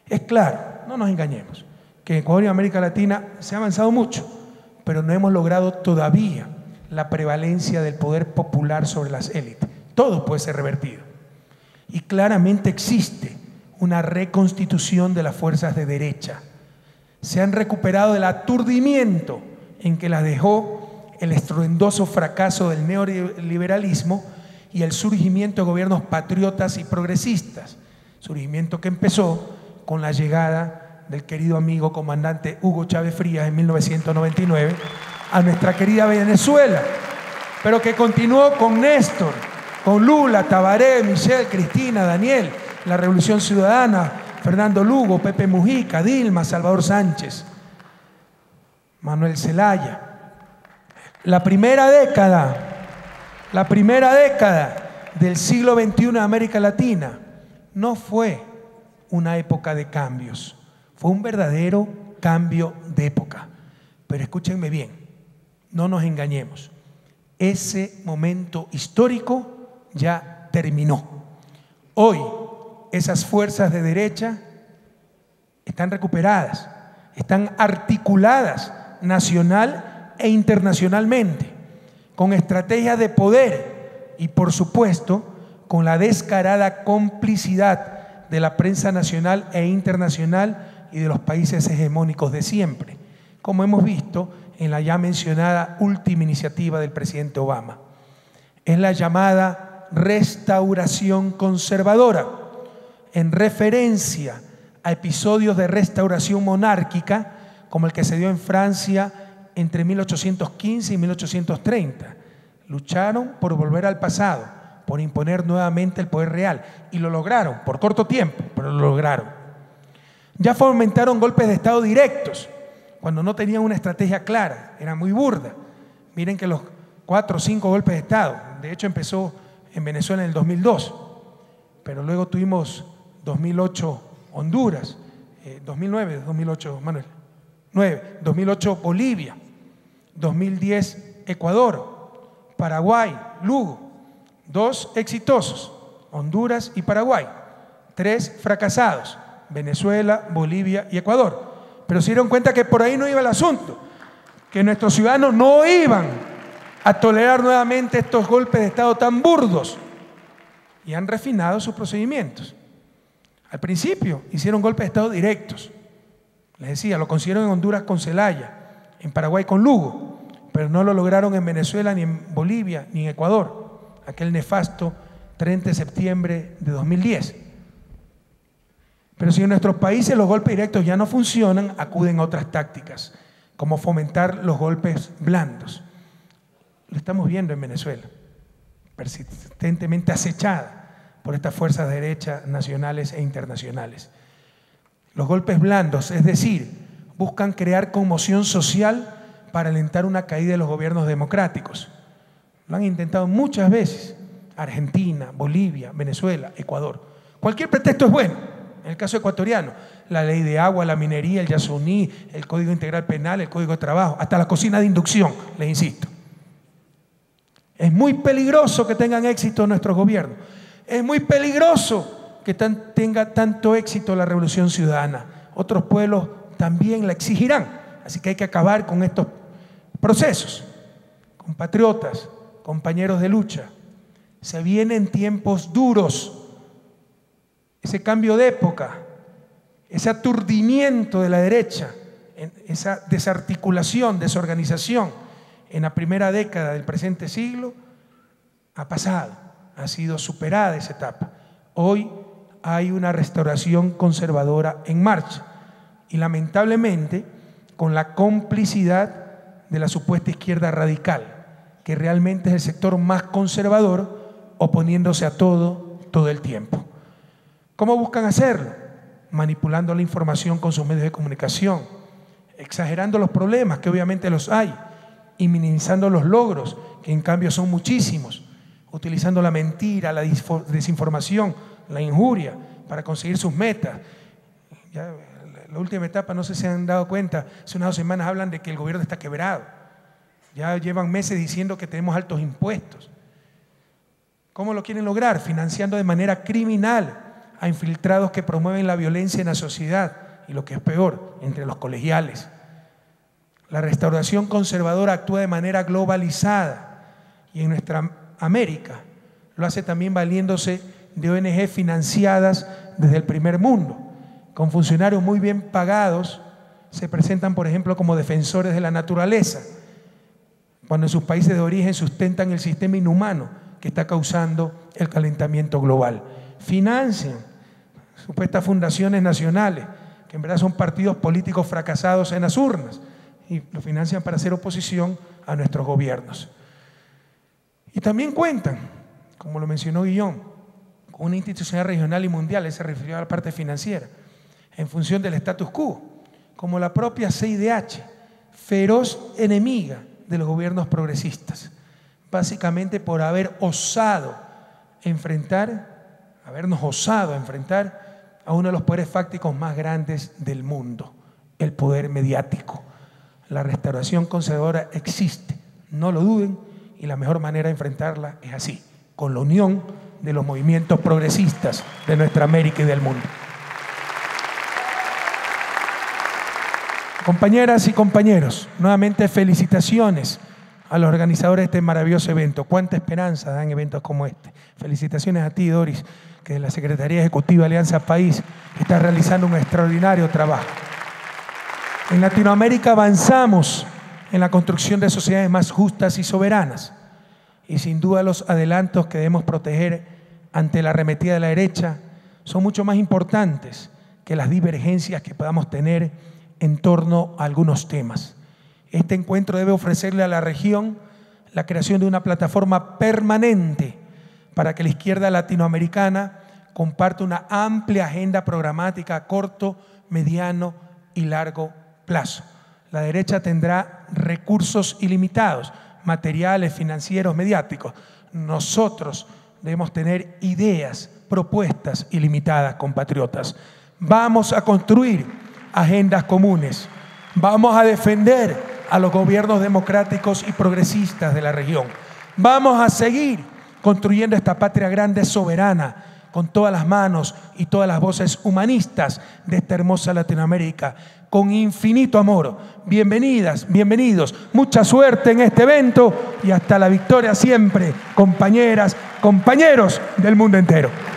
Es claro, no nos engañemos, que en Ecuador y América Latina se ha avanzado mucho, pero no hemos logrado todavía la prevalencia del poder popular sobre las élites. Todo puede ser revertido. Y claramente existe una reconstitución de las fuerzas de derecha. Se han recuperado del aturdimiento en que las dejó el estruendoso fracaso del neoliberalismo y el surgimiento de gobiernos patriotas y progresistas. Surgimiento que empezó con la llegada del querido amigo comandante Hugo Chávez Frías en 1999 a nuestra querida Venezuela, pero que continuó con Néstor, con Lula, Tabaré, Michelle, Cristina, Daniel, la Revolución Ciudadana, Fernando Lugo, Pepe Mujica, Dilma, Salvador Sánchez, Manuel Zelaya. La primera década del siglo XXI en América Latina no fue una época de cambios, fue un verdadero cambio de época. Pero escúchenme bien, no nos engañemos, ese momento histórico ya terminó. Hoy esas fuerzas de derecha están recuperadas, están articuladas nacional e internacionalmente, con estrategias de poder y, por supuesto, con la descarada complicidad de la prensa nacional e internacional y de los países hegemónicos de siempre, como hemos visto en la ya mencionada última iniciativa del presidente Obama. Es la llamada restauración conservadora, en referencia a episodios de restauración monárquica como el que se dio en Francia entre 1815 y 1830. Lucharon por volver al pasado, por imponer nuevamente el poder real, y lo lograron, por corto tiempo, pero lo lograron. Ya fomentaron golpes de Estado directos, cuando no tenían una estrategia clara, era muy burda. Miren que los 4 o 5 golpes de Estado, de hecho empezó en Venezuela en el 2002, pero luego tuvimos 2008 Honduras, 2009, 2008 Manuel, 2008 Bolivia, 2010 Ecuador, Paraguay, Lugo, 2 exitosos, Honduras y Paraguay, 3 fracasados, Venezuela, Bolivia y Ecuador. Pero se dieron cuenta que por ahí no iba el asunto, que nuestros ciudadanos no iban a tolerar nuevamente estos golpes de Estado tan burdos, y han refinado sus procedimientos. Al principio hicieron golpes de Estado directos, les decía, lo consiguieron en Honduras con Zelaya, en Paraguay con Lugo, pero no lo lograron en Venezuela, ni en Bolivia, ni en Ecuador, aquel nefasto 30 de septiembre de 2010. Pero si en nuestros países los golpes directos ya no funcionan, acuden a otras tácticas, como fomentar los golpes blandos. Lo estamos viendo en Venezuela, persistentemente acechada por estas fuerzas de derecha nacionales e internacionales. Los golpes blandos, es decir, buscan crear conmoción social para alentar una caída de los gobiernos democráticos. Lo han intentado muchas veces, Argentina, Bolivia, Venezuela, Ecuador. Cualquier pretexto es bueno. En el caso ecuatoriano, la ley de agua, la minería, el Yasuní, el Código Integral Penal, el Código de Trabajo, hasta la cocina de inducción, les insisto. Es muy peligroso que tengan éxito nuestros gobiernos. Es muy peligroso que tenga tanto éxito la Revolución Ciudadana. Otros pueblos también la exigirán. Así que hay que acabar con estos procesos. Compatriotas, compañeros de lucha, se vienen tiempos duros. Ese cambio de época, ese aturdimiento de la derecha, esa desarticulación, desorganización en la primera década del presente siglo ha pasado, ha sido superada esa etapa. Hoy hay una restauración conservadora en marcha y lamentablemente con la complicidad de la supuesta izquierda radical, que realmente es el sector más conservador, oponiéndose a todo el tiempo. ¿Cómo buscan hacerlo? Manipulando la información con sus medios de comunicación, exagerando los problemas, que obviamente los hay, y minimizando los logros, que en cambio son muchísimos, utilizando la mentira, la desinformación, la injuria para conseguir sus metas. Ya, la última etapa, no sé si se han dado cuenta, hace unas 2 semanas hablan de que el gobierno está quebrado. Ya llevan meses diciendo que tenemos altos impuestos. ¿Cómo lo quieren lograr? Financiando de manera criminal a infiltrados que promueven la violencia en la sociedad y, lo que es peor, entre los colegiales. La restauración conservadora actúa de manera globalizada y en nuestra América lo hace también valiéndose de ONG financiadas desde el primer mundo, con funcionarios muy bien pagados. Se presentan, por ejemplo, como defensores de la naturaleza, cuando en sus países de origen sustentan el sistema inhumano que está causando el calentamiento global. Financian supuestas fundaciones nacionales, que en verdad son partidos políticos fracasados en las urnas, y lo financian para hacer oposición a nuestros gobiernos. Y también cuentan, como lo mencionó Guillón, con una institucionalidad regional y mundial, él se refirió a la parte financiera, en función del status quo, como la propia CIDH, feroz enemiga de los gobiernos progresistas, básicamente por habernos osado enfrentar a uno de los poderes fácticos más grandes del mundo, el poder mediático. La restauración conservadora existe, no lo duden, y la mejor manera de enfrentarla es así, con la unión de los movimientos progresistas de nuestra América y del mundo. Compañeras y compañeros, nuevamente felicitaciones a los organizadores de este maravilloso evento. Cuánta esperanza dan eventos como este. Felicitaciones a ti, Doris, que de la Secretaría Ejecutiva de Alianza País está realizando un extraordinario trabajo. En Latinoamérica avanzamos en la construcción de sociedades más justas y soberanas, y sin duda los adelantos que debemos proteger ante la arremetida de la derecha son mucho más importantes que las divergencias que podamos tener en torno a algunos temas. Este encuentro debe ofrecerle a la región la creación de una plataforma permanente para que la izquierda latinoamericana comparte una amplia agenda programática a corto, mediano y largo plazo. La derecha tendrá recursos ilimitados, materiales, financieros, mediáticos. Nosotros debemos tener ideas, propuestas ilimitadas, compatriotas. Vamos a construir agendas comunes. Vamos a defender a los gobiernos democráticos y progresistas de la región. Vamos a seguir construyendo esta patria grande, soberana, con todas las manos y todas las voces humanistas de esta hermosa Latinoamérica, con infinito amor. Bienvenidas, bienvenidos, mucha suerte en este evento y hasta la victoria siempre, compañeras, compañeros del mundo entero.